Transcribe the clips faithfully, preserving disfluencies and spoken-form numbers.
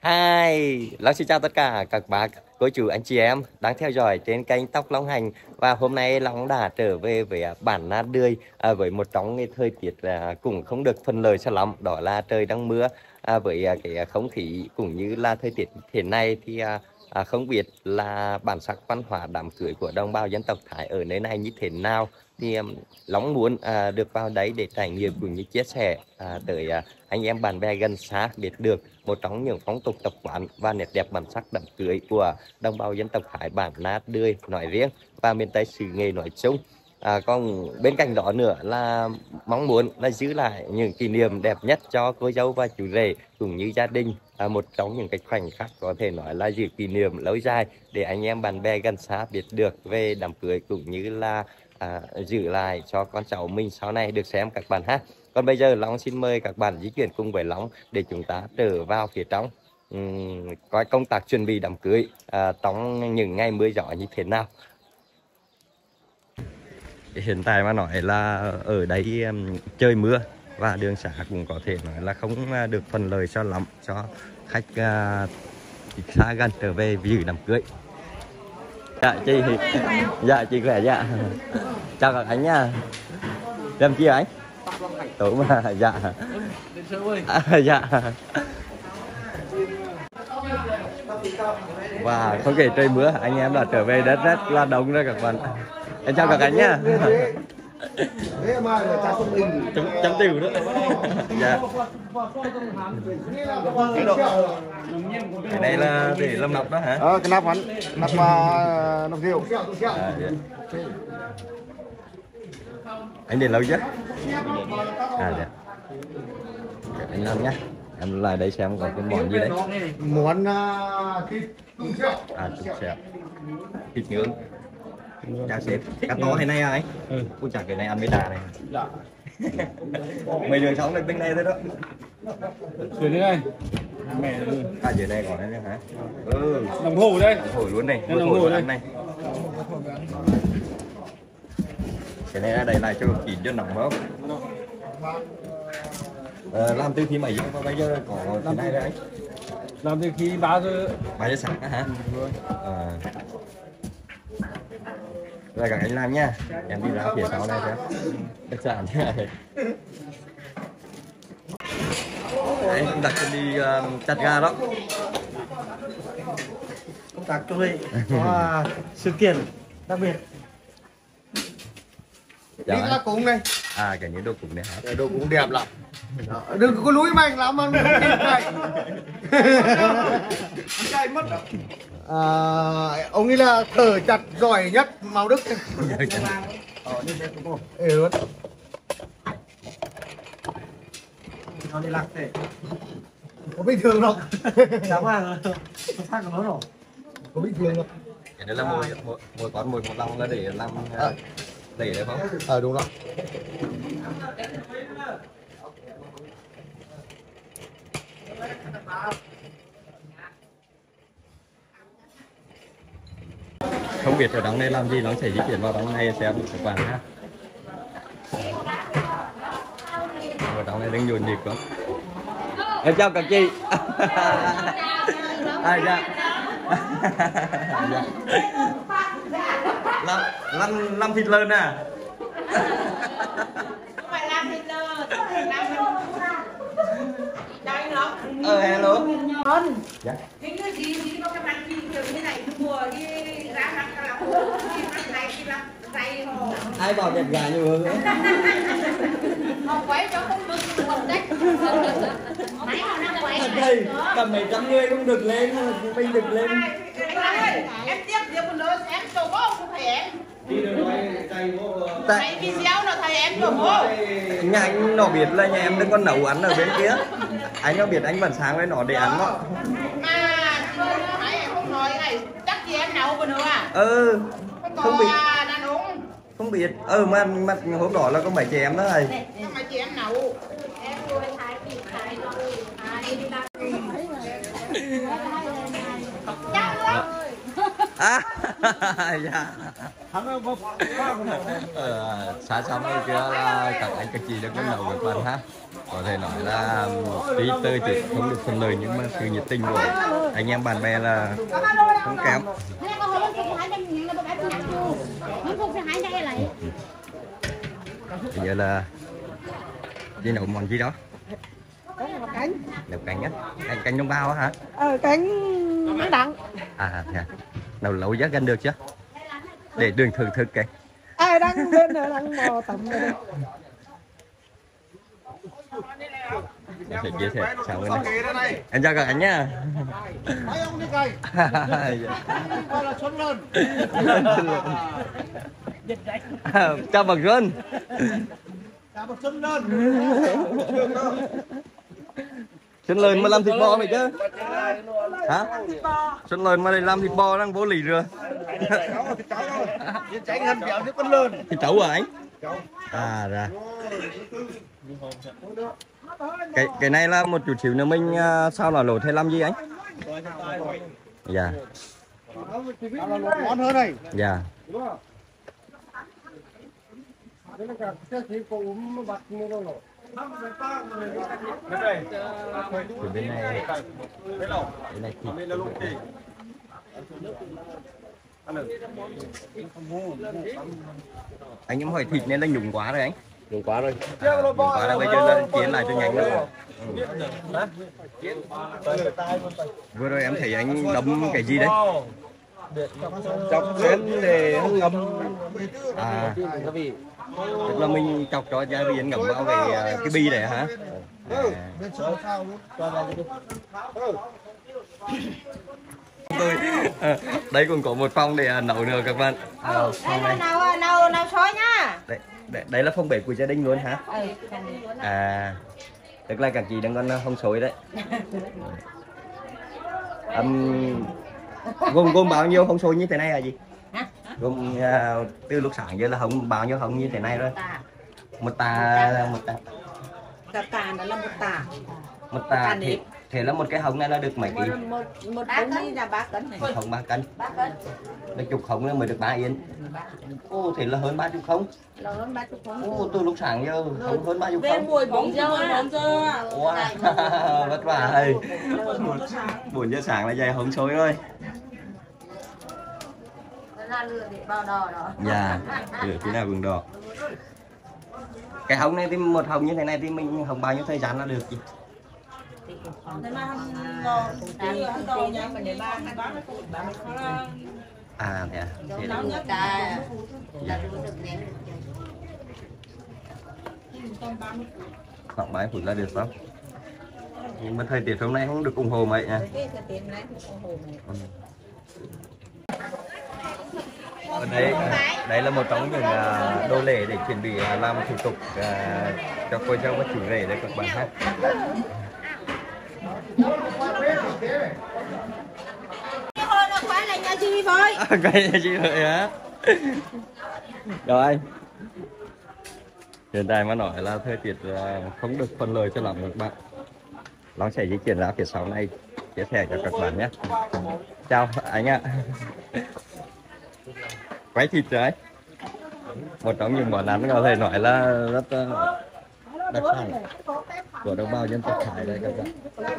Hi, Long xin chào tất cả các bác, cô chú, anh chị em đang theo dõi trên kênh Tóc Long Hành. Và hôm nay Long đã trở về với bản Na Đươi à, với một trong cái thời tiết à, cũng không được thuận lợi cho lắm, đó là trời đang mưa. À, với à, cái không khí cũng như là thời tiết thế này thì à, à, không biết là bản sắc văn hóa đám cưới của đồng bào dân tộc Thái ở nơi này như thế nào. Thì um, Long muốn à, được vào đấy để trải nghiệm cũng như chia sẻ à, tới à, anh em bạn bè gần xa biết được một trong những phong tục tập quán và nét đẹp bản sắc đám cưới của đồng bào dân tộc Thái bản Na Đươi nói riêng và miền Tây xứ Nghệ nói chung. À, còn bên cạnh đó nữa là mong muốn là giữ lại những kỷ niệm đẹp nhất cho cô dâu và chú rể cũng như gia đình. À, một trong những cái khoảnh khắc có thể nói là giữ kỷ niệm lâu dài để anh em bạn bè gần xa biết được về đám cưới cũng như là à, giữ lại cho con cháu mình sau này được xem các bạn ha. Còn bây giờ Long xin mời các bạn di chuyển cùng với Long để chúng ta trở vào phía trong um, coi công tác chuẩn bị đám cưới à, trong những ngày mưa gió như thế nào. Hiện tại mà nói là ở đây um, trời mưa và đường xá cũng có thể nói là không được thuận lợi cho lắm cho khách uh, xa gần trở về dự đám cưới. Dạ chị, dạ chị khỏe dạ. Chào các anh nha. Làm chi anh? Tối mà dạ. À, dạ. Và không kể trời mưa anh em đã trở về đất rất là đông rồi các bạn. Em chào các anh nhá. Chấm chấm tiểu nữa. Dạ. Cái này là để làm nắp đó hả? Ờ, cái nắp hắn, nắp uh, nắp rượu. À, dạ. Anh để lâu chứ? À dạ. Anh làm nhá. Em lại đây xem có cái món gì đấy. Món uh, thịt tùng xẹo. À, tùng xẹo. Thịt nướng. Chào sếp. Cắt to thế này à anh? Ừ. Ui chả cái này ăn với đà này. Dạ. Mấy đường sống lên bên đây thôi đó. Dưới đây này. Mẹ à dưới đây còn đấy hả? Ừ. Đồng hồ đây. Đồng hồ luôn này. Đồng hồ đây. Này. Cái này là đẩy lại cho kín cho nóng không? Ờ, làm từ khi mấy giờ và bây giờ có cái này đấy anh? Làm từ khi ba giờ. ba giờ sáng hả? À. Rồi các anh làm nha. Em đi ra phía sau này xem. Khách sạn nha. Đấy, đặt đi uh, chặt gà đó. Công tác chuẩn bị có sự kiện đặc biệt. Dạ Đi ra cúng này. À cái những đồ cúng này hả? Cái đồ cúng đẹp lắm. Đó, đừng có lúi mạnh lắm mà không kịp này. Chạy mất rồi. À, ông ấy là thở chặt giỏi nhất Mao Đức. Ờ, đi xem cô. Ê luôn. Nó đi lạc thế. Có bình thường đâu. Chẳng là phát của nó rồi. Có bình thường đâu. Cái đấy là mồi mồi mồi con mồi một lòng là để làm à. Để đấy không? Ờ đúng rồi. Không biết ở đằng này làm gì nó sẽ di chuyển vào đằng này xem các bạn ha. Ở đằng này đang nhộn nhịp lắm. Em chào các chị. À, dạ. Dạ. Làm làm làm thịt lợn à? Không phải làm thịt lợn, làm đây nó. Ờ hello. Con. Dạ. Cái cái gì gì nó cái mặt gì kiểu như này mùa đi ra mặt cái là cái này cái là dày hồ. Ai bảo đẹp gà như vừa nữa? Không quấy cho không được không đấy. Máy họ đang quấy. Thầy, tầm mấy trăm người cũng được lên, mình được lên. Em tiếp việc con lớn em chồng bố không phải em. Tại video là thầy em chồng bố. Nhà anh nó biết là nhà em đang còn nấu ăn ở bên kia. Anh nó biết anh vẫn sáng với nó để ăn đó. Mà nãy em không nói này, chắc gì em nấu vừa nữa à? Ừ. Không biết. Đàn ông. Không biết. Ừ mà, mà hôm đó là có mấy chị em đó thầy. Không phải chị em nấu. Em nuôi thái bị thái đâu. À, dạ. Ờ, xã xong rồi kia là các anh các chị đã có nấu các bạn ha. có thể nói là tuy tươi thì không được phần lời nhưng mà sự nhiệt tình của anh em bạn bè là không kém. Bây giờ là đi nấu món gì đó? Cánh. Nấu canh á? Canh canh đồng bào á hả? Ờ, cánh nó đắng. À, à nấu lâu giá gần được chưa? Để đường thưởng thức cái. Ai đang bên này đang mò tầm đây. Em sẽ chia sẻ chào anh này. Em chào các anh nhá. Mấy ông đi cày. Gọi là Xuân Lơn. Chào bác Xuân. Chào bác Xuân Lơn. Xuân Lơn mà làm thịt bò vậy chứ? Hả? Xuân Lơn mà làm thịt bò đang vô lý rồi. Tránh hơn béo như con lợn. Thịt cháu à anh? À ra. Cái cái này là một chút xíu nữa mình uh, sao là lột hay làm gì anh? Dạ. Ngon hơn này. Dạ. Từ bên này. Bên này thịt. Anh em hỏi thịt nên là nhúng quá rồi anh. Đúng quá rồi. À, nhúng quá là bây giờ là chiến lại cho nhanh nữa. Ừ. Vừa rồi em thấy anh đấm cái gì đấy? Chọc xén để ngấm. À, tức là mình chọc cho gia viên ngấm vào về cái bi này hả? À. Tôi à, đây cũng có một phòng để nấu nữa các bạn. À, Đây là nấu nấu nấu sói nhá. Đây, đây, đây là phòng bếp của gia đình luôn hả? Ừ. À, tức là các chị đang còn không sôi đấy. Um, gồm gồm bao nhiêu không sôi như thế này là gì? Hả? Gồm uh, từ lúc sáng giờ là không bao nhiêu không như thế này rồi. Một tà một tà. Tà tà đó là một tà. Một tà thì thế là một cái hồng này là được mấy ký? Một một hồng này là ba cân này. Một hồng ba cân. Ba cân. Là chục hồng mới được ba yên. Ô thế là hơn ba chục không? Là hơn ba chục không? Ô từ lúc sáng giờ không hơn ba chục Về không? buổi bốn giờ bốn giờ. Wow, vất vả ơi. Bốn giờ sáng là dậy hồng sôi rồi. Ra lừa để bao đỏ đó. Dạ, ừ, cái nào cũng đỏ. Cái hồng này thì một hồng như thế này thì mình hồng bao nhiêu thời gian là được chị? Thế mà hồng ngò thì hồng đỏ nhá mình để ba hai ba mươi phút ba mươi phút. À thế à. Thế Nấu nhất là là được nhé. Khoảng ba mươi phút là được không? Nhưng mà thời tiết hôm nay không được ủng hộ mấy nha. Cái thời tiết này ủng hộ này. Ở đây, đây là một trong những uh, đô lễ để chuẩn bị uh, làm thủ tục uh, cho cô dâu và chủ rể đây các bạn ha. Thôi nó khóa lại nhà chị với. Cái nhà chị vậy hả? Rồi. Hiện tại mà nói là thời tiết uh, không được thuận lợi cho lắm các bạn. Nó sẽ di chuyển ra phía sau này chia sẻ cho các bạn nhé. Chào anh ạ. Quái thịt rồi. Một trong những món ăn có thể nói là rất uh, đặc sản của đồng bào dân tộc Thái đây các bạn.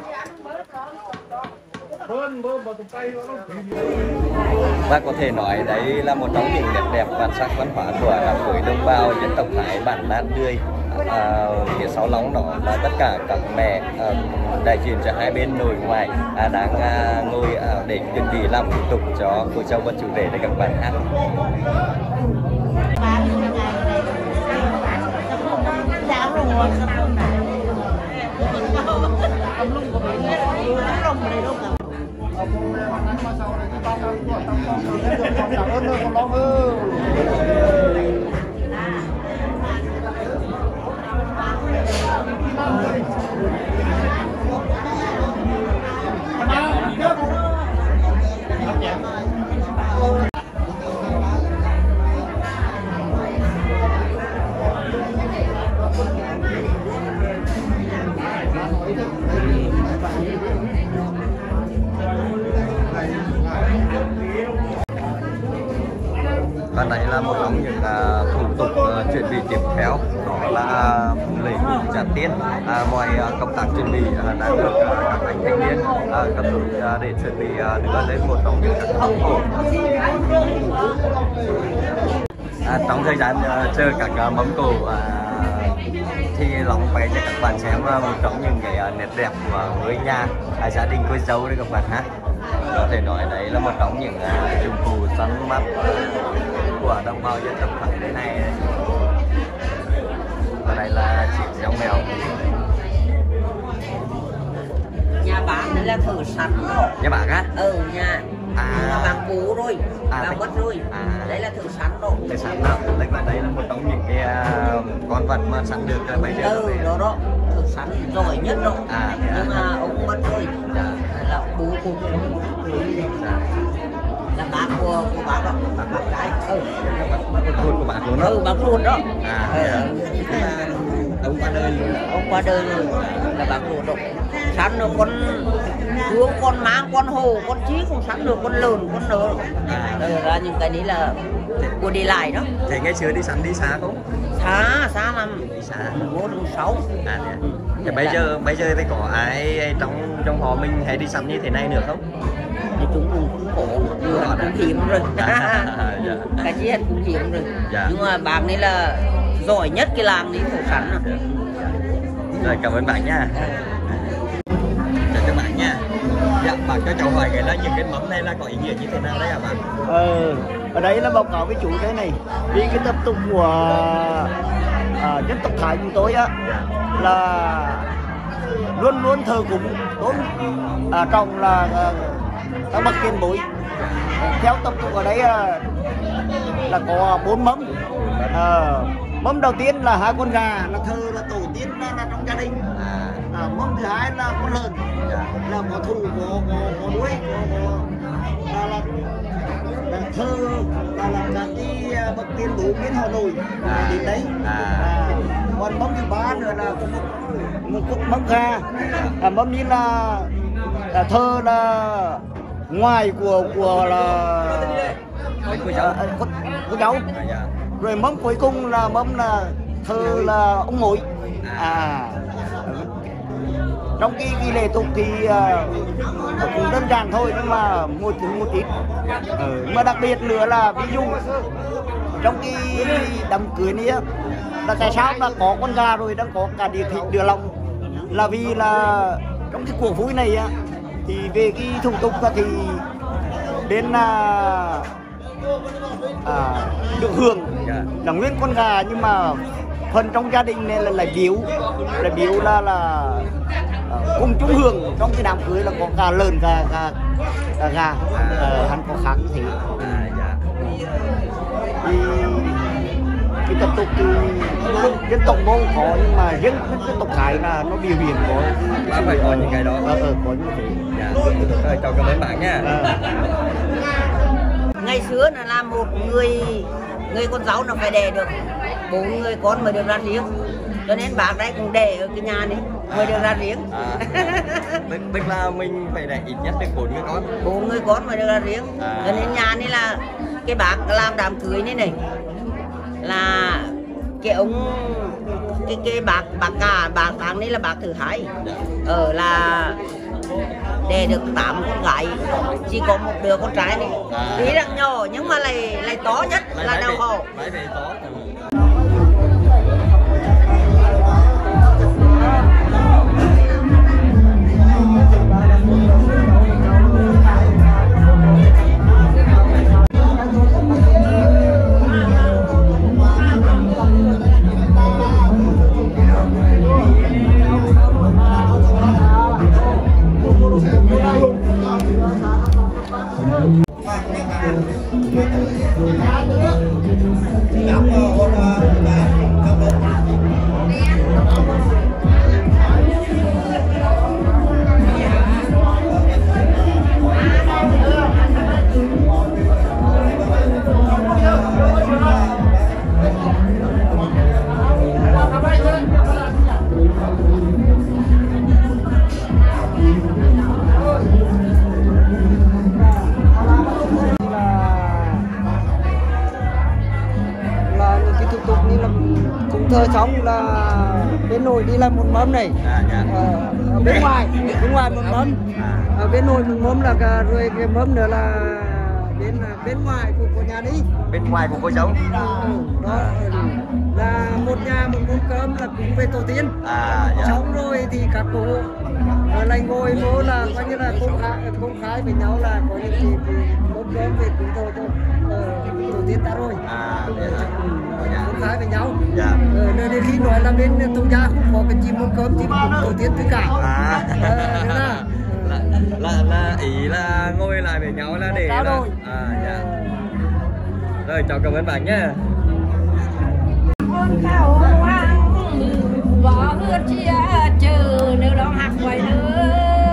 Và có thể nói đấy là một trong những nét đẹp bản sắc văn hóa của người đồng bào dân tộc Thái bản Nát Đươi. À, phía sau lóng đó là tất cả các mẹ à, đại diện cho hai bên nội ngoại à, đang à, ngồi à, để chuẩn bị làm thủ tục cho cô dâu và chủ rể để các bạn hát. Còn đây là một trong những uh, thủ tục uh, chuẩn bị tiếp theo, đó là lễ trả tiền. Uh, mọi uh, công tác chuẩn bị uh, đã được uh, các anh thanh niên uh, cấp rút uh, để chuẩn bị uh, đưa lên một trong những các mâm cổ. À, trong thời gian uh, chờ các uh, mâm cổ uh, thì lòng quay cho các bạn xem uh, một trong những cái uh, nét đẹp của ngôi nhà uh, gia đình cô dâu đấy các bạn ha. Có thể nói đấy là một trong những uh, dụng cụ săn mắt của đồng bào dân tộc Thái thế này. Và đây là chiếc giống mèo. Nhà bạn đây là thử sẵn rồi. Nhà bạn á? Ừ, nhà à. Nhà bạn cũ rồi, à, bạn mất rồi. À. Đây là thử sẵn rồi. Thử sẵn đó, tức là đây là một trong những cái uh, con vật mà sẵn được uh, bây giờ. Ừ, đó đó, thử sẵn giỏi nhất rồi. À, nhưng mà ông mất rồi. Dạ. Là bố của ông dạ. Là bác của, của bác đó, bác bác gái. Ừ. Bác ruột của bác luôn đó. Ừ, bác ruột đó. À, ừ. dạ. Ông qua đời luôn. Ông qua đời rồi, là bác ruột đó. Sẵn được con hướng, con máng, con hồ, con chí không sẵn được, con lợn, con nở. À, đây ra những cái đấy là của đi lại đó. Thế ngày xưa đi sắm đi xa không? Xa, xa lắm. Đi xa. Vô đường sáu. À, ừ. Thì bây giờ bây giờ thì có ai trong trong họ mình hay đi sắm như thế này nữa không? Thì chúng cũng cũng khổ, nhưng mà cũng hiếm rồi. À, dạ. Cái gì hết cũng hiếm rồi. Dạ. Nhưng mà bác này là giỏi nhất cái làng đi thổ sẵn rồi. Rồi cảm ơn bạn nha. Chào các bạn nha. Dạ, bạn cho cháu hỏi cái là những cái mắm này là có ý nghĩa như thế nào đấy hả bạn? Ờ, ở đây là báo cáo với chủ thế này. Vì cái tập tục của à, dân tộc Thái chúng tôi á là luôn luôn thờ cúng tôn à, trọng là à, các bậc tiền bối. Theo tập tục ở đây à, là có bốn mâm. À, mâm đầu tiên là hai con gà là thờ là tổ tiên là, là trong gia đình. À. À, mâm thứ hai là con lợn. Dạ. Là có thù có có có đuôi có, có là, là, là thơ là là các cái bậc tiền bối biến Hà Nội À. đến đấy. À. À, còn mâm thứ ba nữa là một cúc mâm gà. À, mâm như là, là thơ là ngoài của của là Cô cháu. à, cô, cô cháu. À, dạ. Rồi mâm cuối cùng là mâm là thơ là ông nội. À, trong cái, cái lễ tục thì uh, cũng đơn giản thôi, nhưng mà một một ít. Ừ, mà đặc biệt nữa là ví dụ trong cái đám cưới này á, là tại sao là có con gà rồi đang có cả đĩa thịt đĩa lòng, là vì là trong cái cuộc vui này á thì về cái thủ tục thì đến là à, được hưởng là nguyên con gà, nhưng mà phần trong gia đình này là là biếu là biếu là là uh, cùng chung hưởng trong cái đám cưới là có gà lợn gà gà gà, gà. Uh, hắn có khác như thế. À, dạ. Thì cái tập tục thì dân tộc Mông có, nhưng mà dân dân tộc Thái là nó biểu hiện có Bác phải có những cái đó. ờ, ờ, có như thế. Dạ. Rồi chào cảm ơn bạn nha. À. Ngày xưa là làm một người người con cháu nó phải đẻ được bốn người con mới được ra riêng, cho nên bác đây cũng đẻ ở cái nhà này mới được ra riêng. À, tức, tức là mình phải đẻ ít nhất được bốn người con. Bốn người con mới được ra riêng. À. Cho nên nhà này là cái bác làm đám cưới này này là cái ông cái cái bác bác cả bác tháng này là bác thứ hai. Ở là đẻ được tám con gái, chỉ có một đứa con trai này. À. Tuy rằng nhỏ nhưng mà lại lại to nhất là đầu họ. Lấy về to. bên nồi đi là một mâm này. À, dạ. Ờ, ở bên ngoài, bên ngoài một mâm. À. Ở bên nồi một mâm là cả, rồi cái mâm nữa là bên bên ngoài của, của nhà đi. Bên ngoài của cô cháu. Ừ, đó là một nhà một mâm cơm là cũng về tổ tiên. À, dạ. Xong rồi thì các cụ rồi lại ngồi vô là coi như là công khai công khai với nhau là có những gì thì mâm cơm về cũng tổ tổ tổ tiên ta rồi. À, vậy hả? Ừ, công khai với nhau. Dạ. Ừ, nên đến khi nói là bên thông gia không có cái chim mâm cơm chim cũng tổ tiên tất cả. À. Ờ, thế là là, là là ý là ngồi lại với nhau là để Cao là rồi. à dạ. Rồi chào cảm ơn bạn nhé. con khảo hoang võ ướt chia trừ nếu đó học quay nữa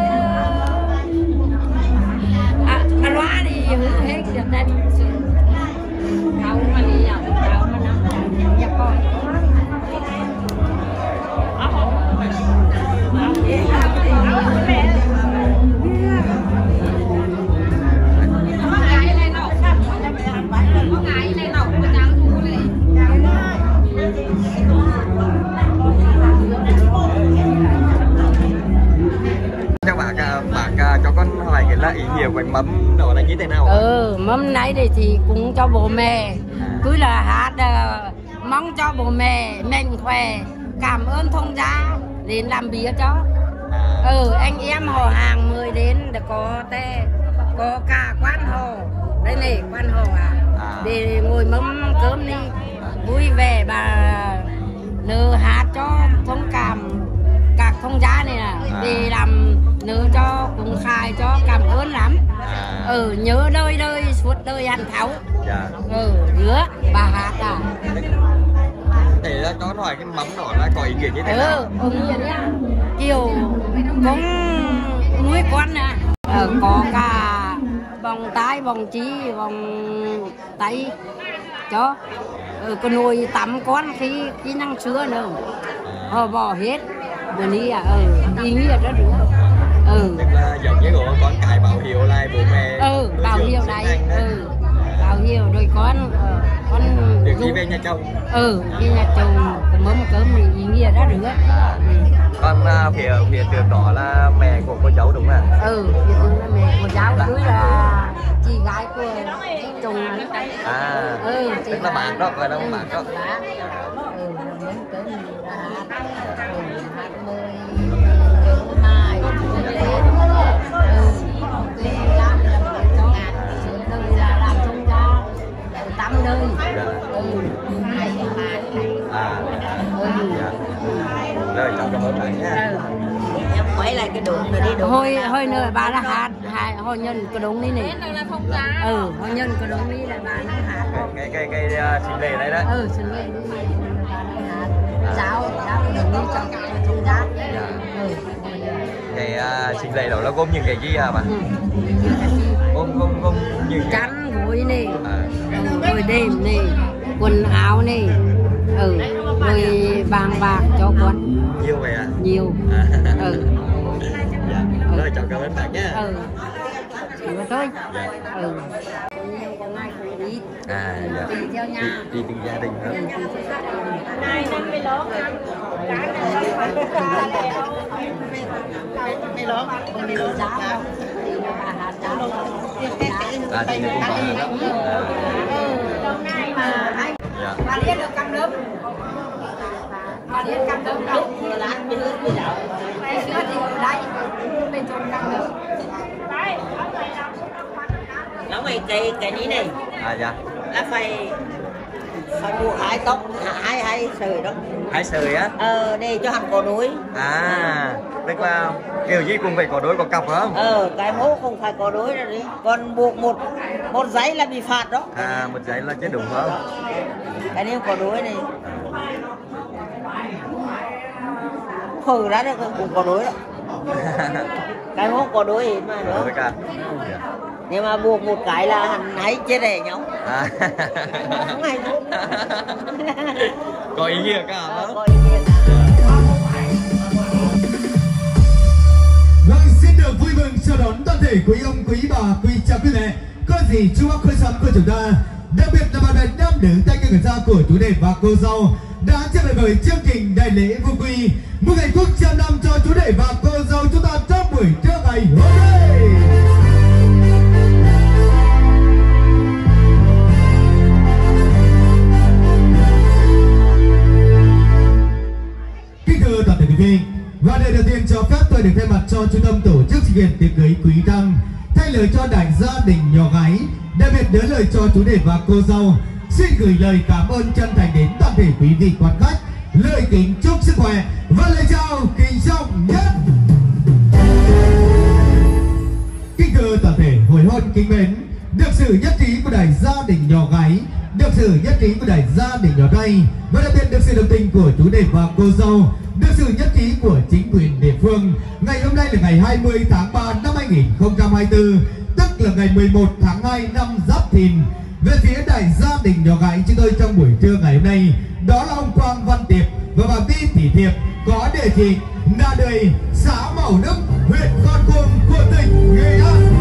à loa đi hứa hết được đây khảo mà đi nhậu khảo mà nắm nhập coi Cho bạn bạn cho con hỏi cái là ý nghĩa của mâm đó là như thế nào? Ừ, mâm này thì, thì cũng cho bố mẹ cứ là hát uh, mong cho bố mẹ mình khỏe, cảm ơn thông gia đến làm bía cho. Ừ, anh em họ hàng mời đến để có te có cả quan hồ đây này, quan hồ à, để ngồi mâm cơm đi vui vẻ bà nơ hát cho thông cảm các thông gia này nè, để làm nơ cho cũng khai cho cảm ơn lắm. Ừ, nhớ đời đời suốt đời hạnh thấu. Dạ. Ừ, rứa bà hát à. Để cho con hỏi cái mắm đó là có ý nghĩa như thế nào? Ừ, ông như thế kiểu cũng nuôi con nè, ờ, có cả vòng tay, vòng trí, vòng tay cho, ừ, có nuôi tắm con khi khi năng sữa nữa, họ bỏ hết, bữa nay à, ừ, ý nghĩa rất đúng. Ừ. Tức là giống như của con cái bảo hiếu lại bố mẹ. Ừ, bảo hiếu đấy, ừ, bảo hiếu rồi con, ờ, con được đi về nhà chồng. Ừ, đi nhà chồng có mâm cơm thì ý nghĩa đó được á. Ừ. Còn uh, phía phía trước đó là mẹ của cô cháu đúng không ạ? Ừ, phía trước là mẹ của cháu cưới là chị gái của chồng. À, ừ, tức là bạn đó, gọi là ừ, bạn đó. Ừ, mâm cơm thì là hát, ừ, hát mời nhớ mai, nhớ Tết. Ừ, cái làm là phải cho sớm đời là làm thông gia tám đời. Ừ. À, dạ. Rồi chào cảm ơn bạn nha. Em quay lại cái đụng rồi đi đụng. Hồi hồi nữa bà đã hát, hai hồi nhân cái đống đi này. Ừ, hồi nhân cái đống đi là bà đang hát. Cái cái cái uh, xin lễ đây đó. Ừ, xin lễ đúng rồi, bà đang hát. Giáo giáo cái đống đi cho thông gia. Ừ. Cái uh, xin lễ đó là gồm những cái gì à bà? Ừ. Gồm gồm gồm những chăn gối này, à. rồi đệm này, quần áo này, ừ, rồi vàng bạc cho con. Nhiều vậy à? Nhiều. À. Ừ. Dạ. Rồi chào cảm ơn bạn nhé. Ừ. Chỉ có thôi. Dạ. Ừ. Còn ai cũng đi. À dạ. Tùy theo nhà. Đi từng gia đình hả? Hai năm mới lớn. Cái này không phải cái lớn, không đi lớn giáo đâu. À thì cũng có nữa đó. Dạ. Bà Liên được cầm lớp. Bà Liên cầm lớp đâu? Vừa lát mới lớn mới đậu. Cái sữa thì ở đây, bên trong cầm lớp. Nó mày cái cái ní này À dạ. là phải phải buộc hai tóc hai hai sợi đó. Hai sợi á? Ờ, để cho hắn có đuôi. À, tức là kiểu gì cũng phải có đôi có cặp phải không? Ờ, cái mẫu không phải có đuôi rồi đi. Còn buộc một một giấy là bị phạt đó. À, một giấy là chết đúng phải không? Cái này có đuôi này. Khử ra được cũng có đuôi đó. Cái mẫu có đuôi hết mà nữa. Cả. Nhưng mà buộc một cái là hắn hãy chết rẻ nhau. À. Không hay không? Có ý nghĩa cả hả? Có ý nghĩa. Vâng, xin được vui mừng chào đón toàn thể quý ông, quý bà, quý cha quý mẹ, có gì chú bác khơi xóm của chúng ta đặc biệt là bạn bè nam nữ thanh niên gia của chú rể và cô dâu đã trở về với chương trình đại lễ vô quy. Một ngày quốc trăm năm cho chú rể và cô dâu chúng ta trong buổi trưa ngày hôm nay. Kính thưa toàn thể quý vị, và lời đầu tiên cho phép tôi được thay mặt cho trung tâm tổ chức sự kiện tiệc cưới quý tăng, thay lời cho đại gia đình nhỏ gái, đặc biệt nhớ lời cho chú rể và cô dâu, xin gửi lời cảm ơn chân thành đến toàn thể quý vị quan khách, lời kính chúc sức khỏe và lời chào kính trọng nhất. Kính thưa toàn thể hồi hôn kính mến, được sự nhất trí của đại gia đình nhỏ gái, được sự nhất trí của đại gia đình nhỏ trai, và đặc biệt được sự đồng tình của chú rể và cô dâu, được sự nhất trí của chính quyền địa phương, ngày hôm nay là ngày hai mươi tháng ba năm hai nghìn không trăm hai mươi tư, tức là ngày mười một tháng hai năm Giáp Thìn. Về phía đại gia đình nhỏ gái chúng tôi trong buổi trưa ngày hôm nay, đó là ông Quang Văn Tiệp và bà Vi Thị Thiệp, có địa chỉ Na Đời, xã Mậu Đức, huyện Con Cuông của tỉnh Nghệ An.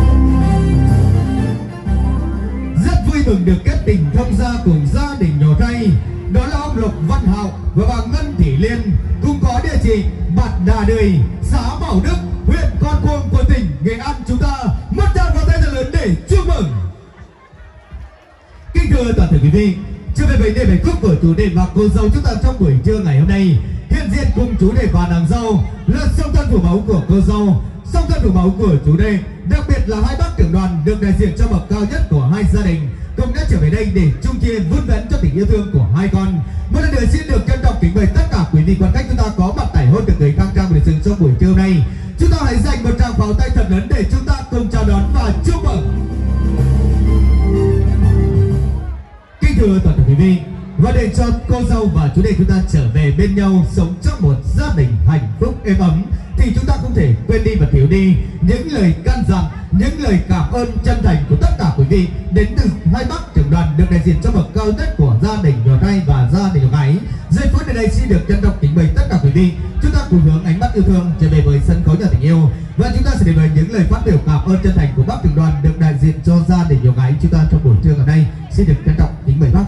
Rất vui mừng được kết tình thông gia cùng gia đình nhỏ trai, đó là ông Lộc Văn Hạo và bà Ngân Thị Liên, cùng có địa chỉ bản Đà Đời, xã Mậu Đức, huyện Con Cuông của tỉnh Nghệ An. Chúng ta một tràng vào tay thật lớn để chúc mừng. Kính thưa toàn thể quý vị, trở về với đề bài khúc của chủ đề và cô dâu chúng ta trong buổi trưa ngày hôm nay, hiện diện cùng chú rể và nàng dâu là song thân phủ mẫu của cô dâu, song thân phủ mẫu của chú rể, đặc biệt là hai bác trưởng đoàn được đại diện cho bậc cao nhất của hai gia đình cũng đã trở về đây để chung chia vun vén cho tình yêu thương của hai con. Một lần nữa xin được trân trọng kính mời tất cả quý vị quan khách chúng ta có mặt tại hôn tiệc cưới khang trang lịch sử trong buổi trưa nay. Chúng ta hãy dành một tràng pháo tay thật lớn để chúng ta cùng chào đón và chúc mừng. Kính thưa toàn thể quý vị, và để cho cô dâu và chú rể chúng ta trở về bên nhau sống trong một gia đình hạnh phúc êm ấm, thì chúng ta không thể quên đi và thiếu đi những lời căn dặn, những lời cảm ơn chân thành của tất cả quý vị đến từ hai bác trưởng đoàn được đại diện cho bậc cao nhất của gia đình nhỏ trai và gia đình nhỏ gái. Giây phút này đây xin được trân trọng kính mời tất cả quý vị chúng ta cùng hướng ánh mắt yêu thương trở về với sân khấu nhà tình yêu, và chúng ta sẽ đến với những lời phát biểu cảm ơn chân thành của bác trưởng đoàn được đại diện cho gia đình nhỏ gái chúng ta trong buổi trưa ngày nay. Xin được trân trọng kính mời bác.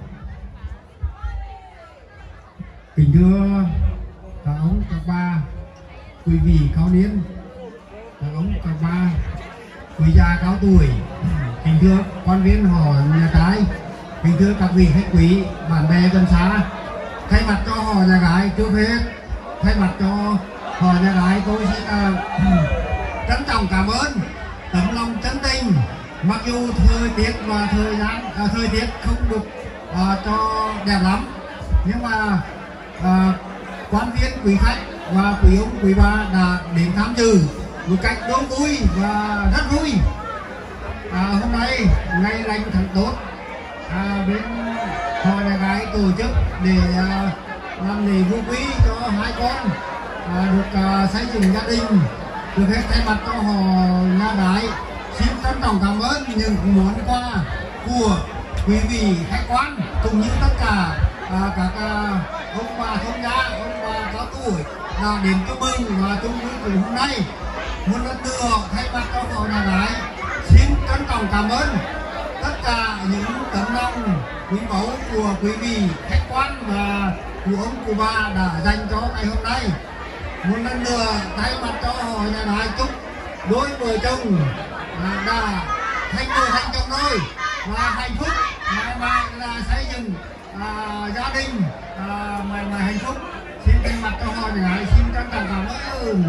Kính thưa các ông, các bà, quý vị cao niên, các ông, các bà, quý già cao tuổi, kính thưa quan viên họ nhà trai, kính thưa các vị khách quý, bạn bè gần xa, thay mặt cho họ nhà gái trước hết, thay mặt cho họ nhà gái tôi xin uh, trân trọng cảm ơn tấm lòng chân tình, mặc dù thời tiết và thời gian uh, thời tiết không được uh, cho đẹp lắm, nhưng mà À, quan viên quý khách và quý ông quý bà đã đến tham dự một cách đông vui và rất vui. À, hôm nay ngày lành tháng tốt, à, bên họ nhà gái tổ chức để à, làm lễ vô quý cho hai con à, được à, xây dựng gia đình. Được hết thay mặt cho họ nhà gái xin trân trọng cảm ơn những món quà của quý vị khách quan cũng như tất cả à, các à, ông bà thông gia, ông bà cao tuổi đã đến chúc mừng và chung vui cùng hôm nay. Một lần nữa thay mặt cho họ nhà gái xin trân trọng cảm ơn tất cả những tấm lòng quý báu của quý vị khách quan và của ông của bà đã dành cho ngày hôm nay. Một lần nữa thay mặt cho họ nhà gái chúc đôi vợ chồng à, đã thành người thành chồng đôi và hạnh phúc mãi mãi là xây dựng à, gia đình à, mãi mãi hạnh phúc. Xin thay mặt cho họ nhà gái xin trân trọng cảm ơn.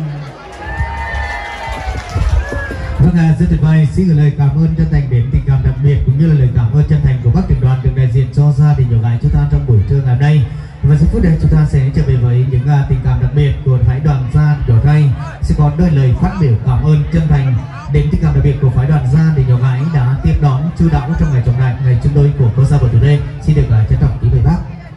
Vâng, à, rất tuyệt vời. Xin gửi lời cảm ơn chân thành đến tình cảm đặc biệt cũng như là lời cảm ơn chân thành của bác trưởng đoàn được đại diện cho gia đình nhỏ gái chúng ta trong buổi trưa ngày hôm nay. Và giây phút này chúng ta sẽ trở về với những uh, tình cảm đặc biệt của phái đoàn gia đình nhỏ trai. Sẽ có đôi lời phát biểu cảm ơn chân thành đến tình cảm đặc biệt của phái đoàn gia đình nhỏ gái đã tiếp đón chu đáo trong ngày trọng đại ngày chung đôi của cô dâu của chủ đề. Xin được uh, trân trọng kính mời bác.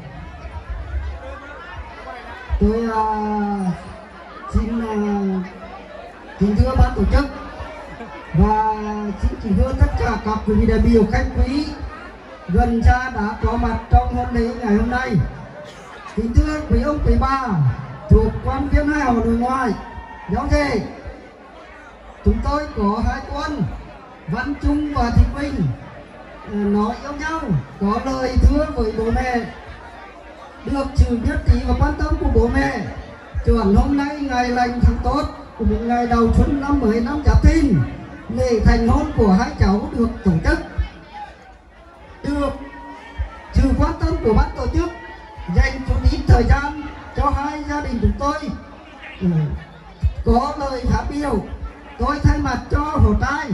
Tôi uh, xin uh, kính thưa ban tổ chức và xin kính thưa tất cả các quý vị đại biểu khách quý gần xa đã có mặt trong hôm lễ ngày hôm nay. Kính thưa quý ông quý bà thuộc quan viên hai họ nội ngoại giáo thế, chúng tôi có hai con Văn Trung và Thị Vinh nói yêu nhau, có lời thưa với bố mẹ, được sự nhất trí và quan tâm của bố mẹ. Chuẩn hôm nay ngày lành tháng tốt của một ngày đầu xuân năm mới năm Giáp Thìn, lễ thành hôn của hai cháu được tổ chức. Được sự quan tâm của ban tổ chức dành chút ít thời gian cho hai gia đình chúng tôi có lời phát biểu, tôi thay mặt cho hộ trai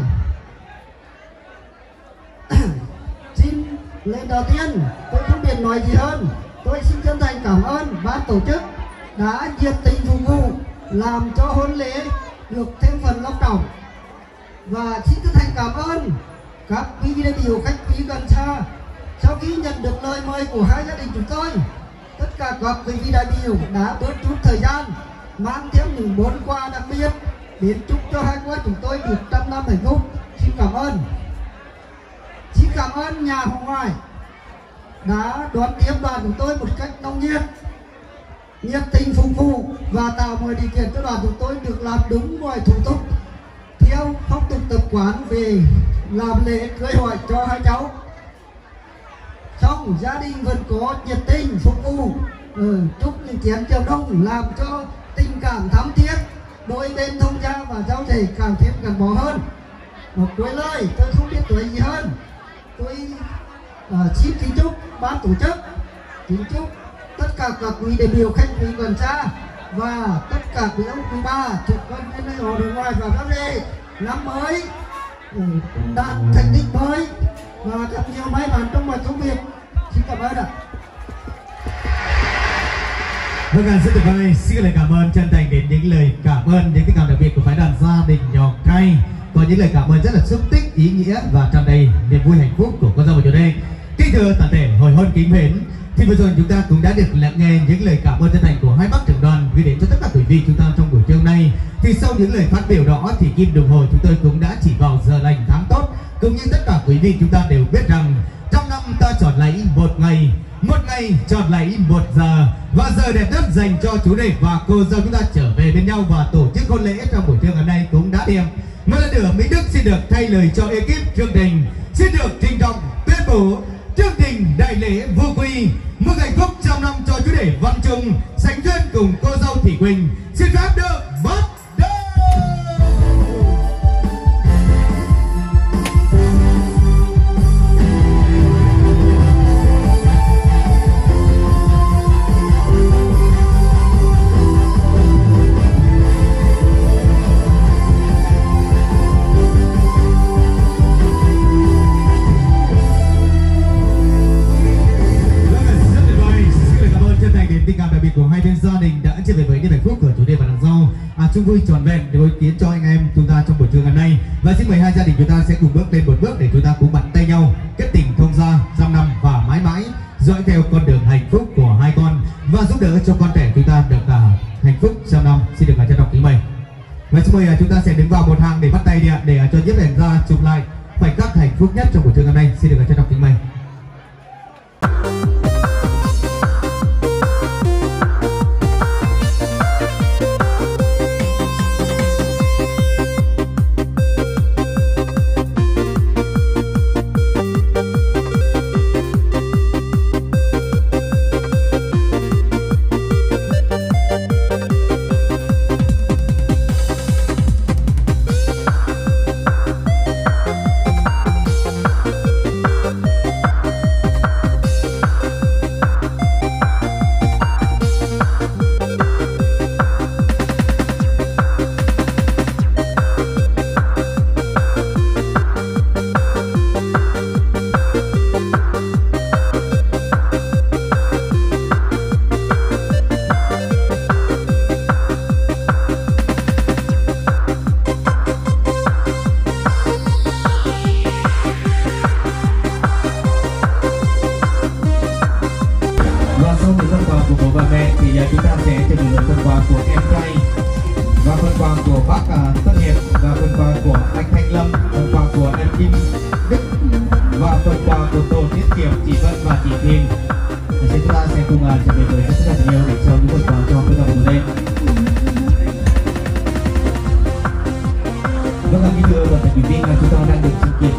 xin lời đầu tiên tôi không biết nói gì hơn. Tôi xin chân thành cảm ơn ban tổ chức đã nhiệt tình phục vụ làm cho hôn lễ được thêm phần long trọng, và xin chân thành cảm ơn các quý đại biểu khách quý gần xa. Sau khi nhận được lời mời của hai gia đình chúng tôi, tất cả các quý vị đại biểu đã bớt chút thời gian mang theo những món quà đặc biệt đến chúc cho hai cô chúng tôi được trăm năm hạnh phúc. Xin cảm ơn. Xin cảm ơn nhà Hồng Ngoại đã đón tiếp đoàn chúng tôi một cách nồng nhiệt, nhiệt tình phục vụ và tạo mọi điều kiện cho đoàn chúng tôi được làm đúng mọi thủ tục theo phong tục tập quán về làm lễ cưới hỏi cho hai cháu. Xong gia đình vẫn có nhiệt tình phục vụ, ừ, chúc những chén chào đông làm cho tình cảm thắm thiết đôi bên thông gia và giao thể càng thêm gắn bó hơn. Một cuối lời tôi không biết tuổi gì hơn, tôi uh, xin kính chúc ban tổ chức, kính chúc tất cả các quý đại biểu khách quý gần xa và tất cả quý ông quý bà chúc con bên đây họ đường ngoài và các lễ năm mới đạt thành tích mới và gặp nhiều may mắn trong mọi công việc. Xin cảm ơn ạ. Vâng ạ, rất tuyệt vời. Xin lời cảm ơn chân thành đến những lời cảm ơn, những tình cảm đặc biệt của phái đoàn gia đình Nhò Cay. Có những lời cảm ơn rất là xúc tích, ý nghĩa và tràn đầy niềm vui hạnh phúc của con dâu và chủ đề. Kính thưa toàn thể hồi hôn kính mến, thì vừa rồi chúng ta cũng đã được lắng nghe những lời cảm ơn chân thành của hai bác trưởng đoàn gửi đến cho tất cả quý vị chúng ta trong buổi trưa hôm nay. Thì sau những lời phát biểu đó thì kim đồng hồ chúng tôi cũng đã chỉ vào giờ lành tháng tốt, cũng như tất cả quý vị chúng ta đều biết rằng trong năm ta chọn lấy một ngày, một ngày chọn lấy một giờ, và giờ đẹp nhất dành cho chú rể và cô dâu chúng ta trở về bên nhau và tổ chức hôn lễ trong buổi trưa ngày hôm nay cũng đã điểm. Một lần nữa Mỹ Đức xin được thay lời cho ekip chương trình xin được trinh trọng tuyên bố chương trình đại lễ vô quy mừng hạnh phúc trăm năm cho chú rể Văn Trung sánh duyên cùng cô dâu Thị Quỳnh xin phép được bắt đầu. Tình cảm đặc biệt của hai bên gia đình đã trở về với niềm hạnh phúc của chủ đề và nàng dâu à, chung vui trọn vẹn để đối kiến cho anh em chúng ta trong buổi trưa ngày nay. Và xin mời hai gia đình chúng ta sẽ cùng bước lên một bước để chúng ta cùng bắt tay nhau kết tình thông gia trăm năm và mãi mãi dõi theo con đường hạnh phúc của hai con và giúp đỡ cho con trẻ chúng ta được uh, hạnh phúc trăm năm. Xin được trân trọng kính mời. Và xin mời uh, chúng ta sẽ đứng vào một hàng để bắt tay đi ạ, để uh, cho nhiếp ảnh gia chụp lại khoảnh khắc hạnh phúc nhất trong buổi trưa ngày nay. Xin được trân trọng kính mời.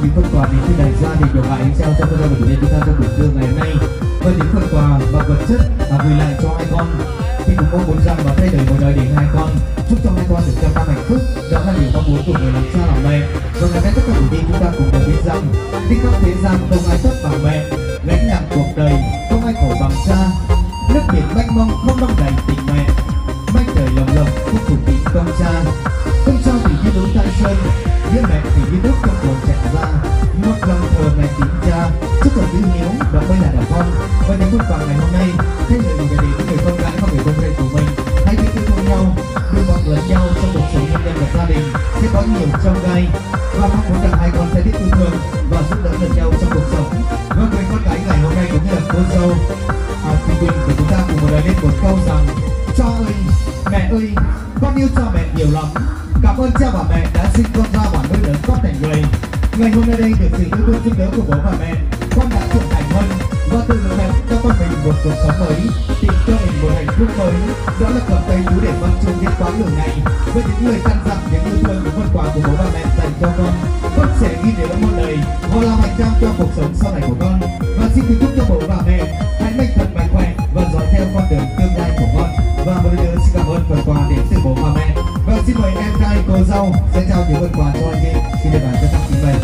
những phần quà đến từ đại gia đình nhỏ gái trao cho các gia đình chúng ta trong buổi trưa ngày hôm nay, và những phần quà và vật chất và gửi lại cho hai con. Thì cũng mong muốn rằng và thay đổi một đời để hai con, chúc cho hai con được trăm năm hạnh phúc. Đó là điều mong muốn của người làm cha làm mẹ. Và ngày nay tất cả buổi đi chúng ta cùng được biết rằng tích khắp thế gian không ai thất bằng mẹ, gánh nặng cuộc đời không ai khổ bằng cha. Nước biển mênh mông không đong đầy tình mẹ, mây trời lồng lộng không phủ kín công cha. Công cha thì như núi Thái Sơn, như mẹ thì như nước trong cuồng chạy ra. Một lòng thờ mẹ kính cha, chúc cho chữ hiếu đó mới là đạo con. Và những phút quà ngày hôm nay, thay lời một ngày đến người con gái và người con trai của mình, hãy biết yêu thương nhau, đùm bọc lẫn nhau trong cuộc sống hôn nhân và gia đình sẽ có nhiều trong gai. Và mong muốn rằng hai con sẽ biết yêu thương và giúp đỡ lẫn nhau trong cuộc sống. Và người con gái ngày hôm nay cũng như là cô dâu à, Thùy Quỳnh của chúng ta cùng một lời lên một câu rằng: cha ơi, mẹ ơi, con yêu cha mẹ nhiều lắm. Cảm ơn cha và mẹ đã sinh con ra và nuôi lớn con thành người. Ngày hôm nay đây được sự yêu thương giúp đỡ của bố và mẹ, con đã trưởng thành hơn và tự lựa chọn cho con mình một cuộc sống mới, tìm cho mình một hạnh phúc mới. Đó là cầm tay chú để văn chung đến quãng đường này với những lời căn dặn, những yêu thương, những phần quà của bố và mẹ dành cho con. Con sẽ ghi nhớ một lời và làm hành trang cho cuộc sống sau này của con. Và xin kính chúc cho bố và mẹ hãy mạnh thật mạnh khỏe và dõi theo con đường tương lai của con. Và một lần nữa xin cảm ơn phần quà đến từ bố và mẹ. Và xin mời em trai cô dâu sẽ trao những phần quà cho anh chị. Xin được bàn cho các chị mời.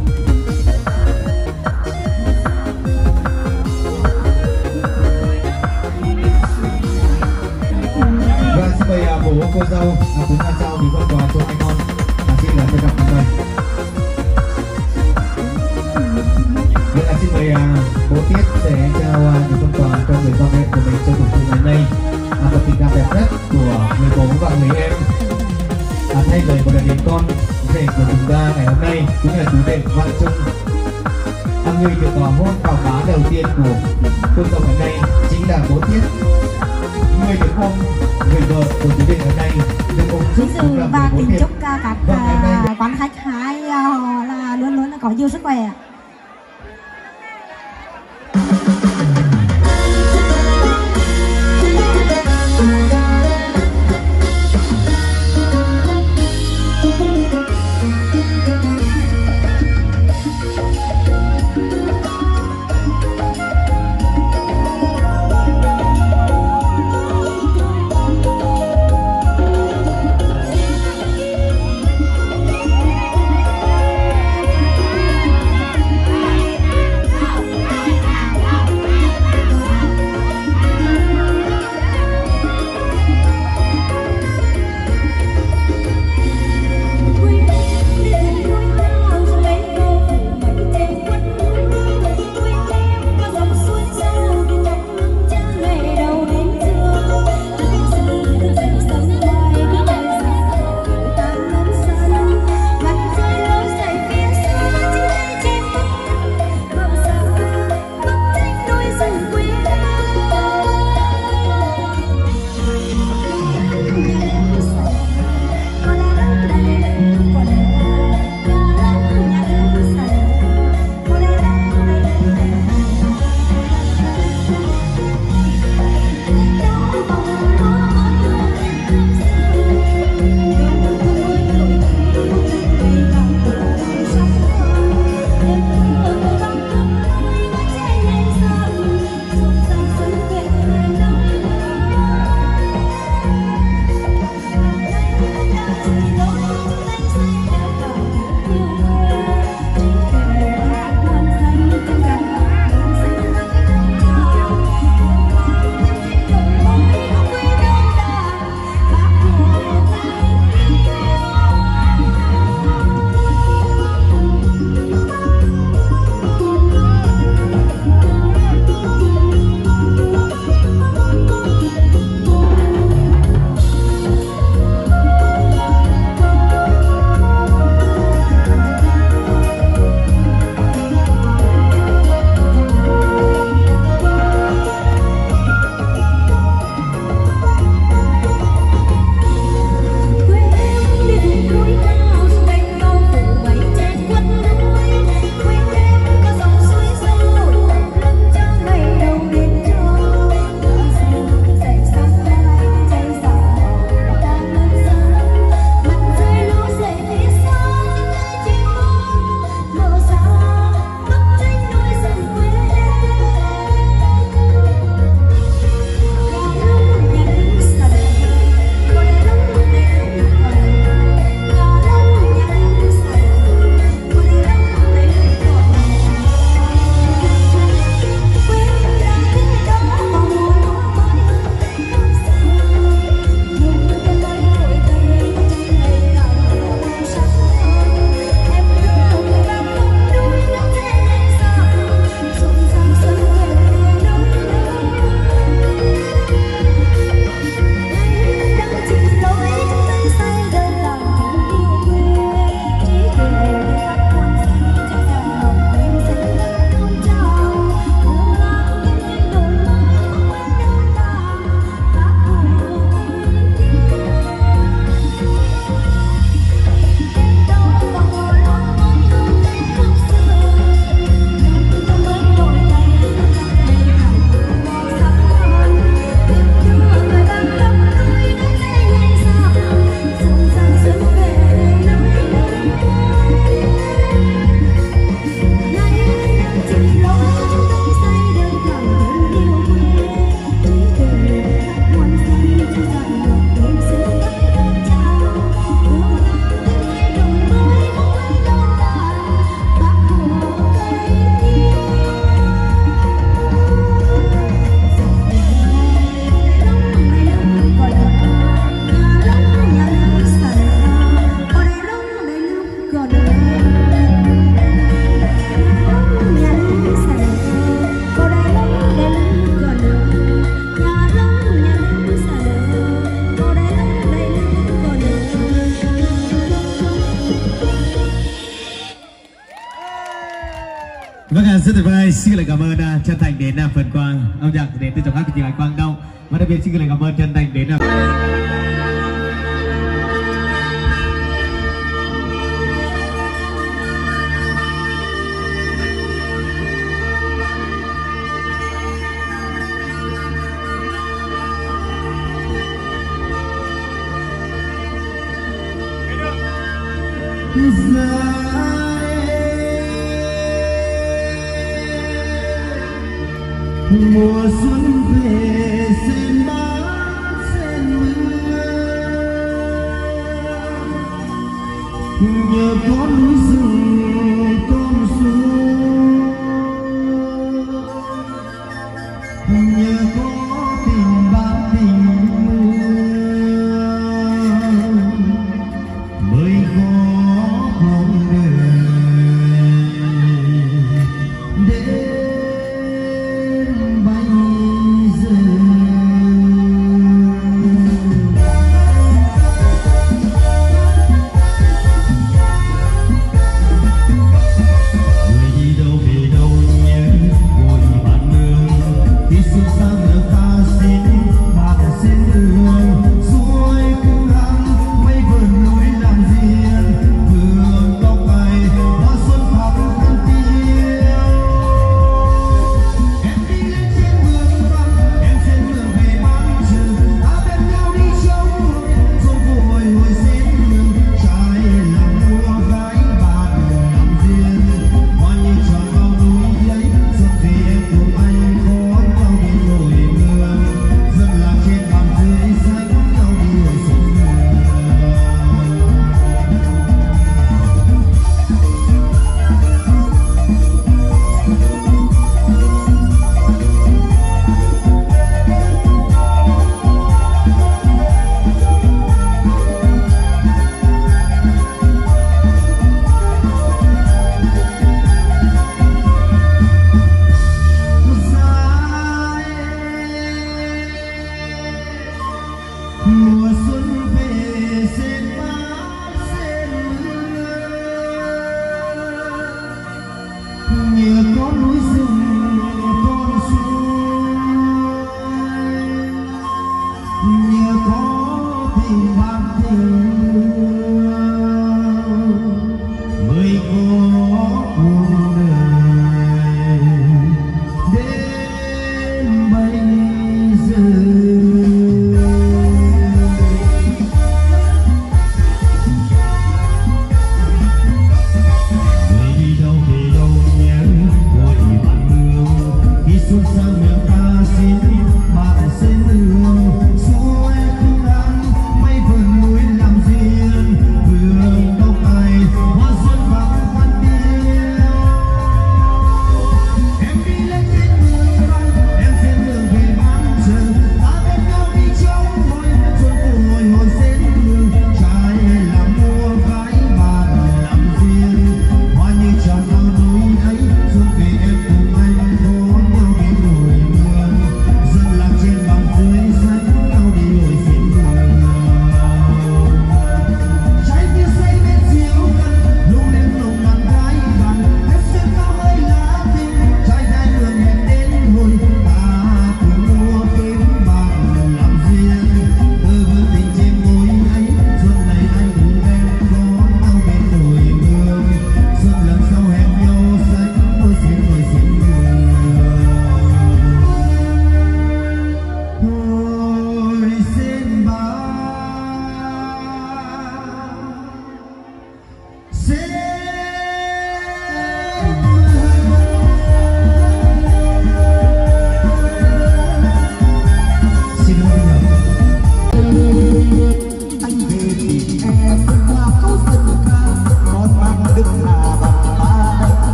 Và xin mời uh, bố cô dâu uh, cũng đã trao những phần quà cho anh con. Uh, xin là tất cả mọi người. Và xin mời uh, bố Tiết sẽ trao uh, những phần quà cho người con mẹ của mình trong buổi trưa ngày hôm nay. Uh, và tình cảm đẹp nhất của người bố và người em. À, thay lời một lời đến con rể của chúng ta ngày hôm nay cũng là chú rể Văn Trung. À, người được uh, hôn vào má đầu tiên của cô dâu ngày nay chính là bố Tiết. Người được hôn người vợ của chú rể ngày nay được ôm chúc cũng là và người bố kính Tiết. chúc các các Vâng, ngày nay quan khách hai họ là luôn luôn là có nhiều sức khỏe. Vâng ạ, rất tuyệt vời. Xin lời cảm ơn uh, chân thành đến uh, phần quang âm nhạc đến từ giọng hát của chị Hải Quang Đông, và đặc biệt xin lời cảm ơn chân thành đến uh, mùa xuân về sen mát sen mưa, nhờ có núi rừng con suối, nhờ có tình bạn tình mới có con đời để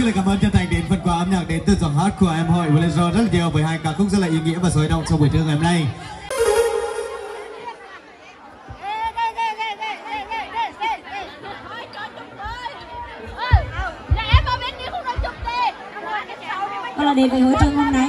lời cảm ơn chân thành đến phần quà âm nhạc đến từ giọng hát của em Hội Bolero rất là nhiều với hai ca khúc rất là ý nghĩa và sôi động trong buổi trưa ngày hôm nay. Đó là đến với hội trường hôm nay